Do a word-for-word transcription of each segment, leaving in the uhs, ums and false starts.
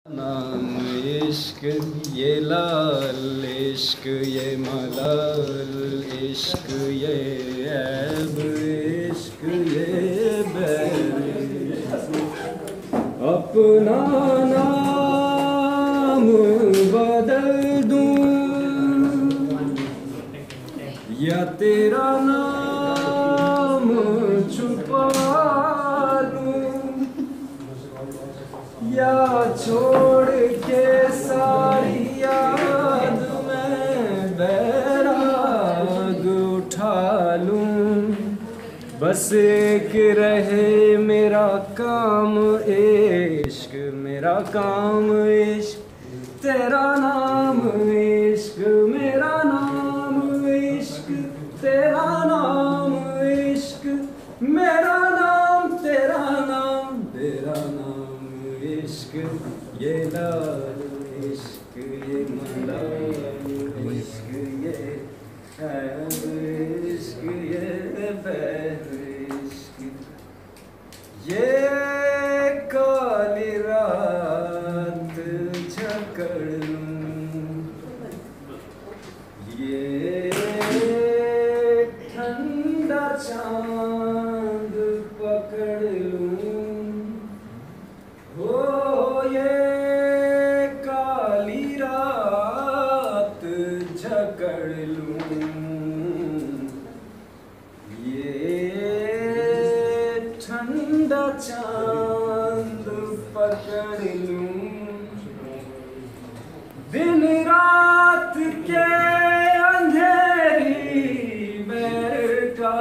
नाम इश्क ये लाल इश्क ये मलाल इश्क ये ऐब इश्क ये बैर अपना नाम बदल दूं या तेरा नाम छुपा या छोड़ के सारी याद में बैराग उठा लूं। बस एक रहे मेरा काम इश्क मेरा काम इश्क तेरा नाम इश्क मेरा नाम इश्क तेरा नाम इश्क मेरा नाम तेरा नाम तेरा नाम इश्क ये लाल इश्क ये मलाल इश्क ये ऐब इश्क ये बैर इश्क ये काली रात झकड़ लूं ये ठंडा चांद पकड़ लूं हो ये काली रात झकड़ लूं ये ठंडा चांद पकड़ लूं दिन रात के अंधेरी बैर का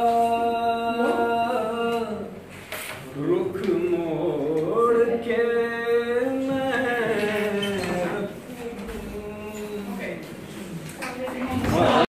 रुख मोड़ के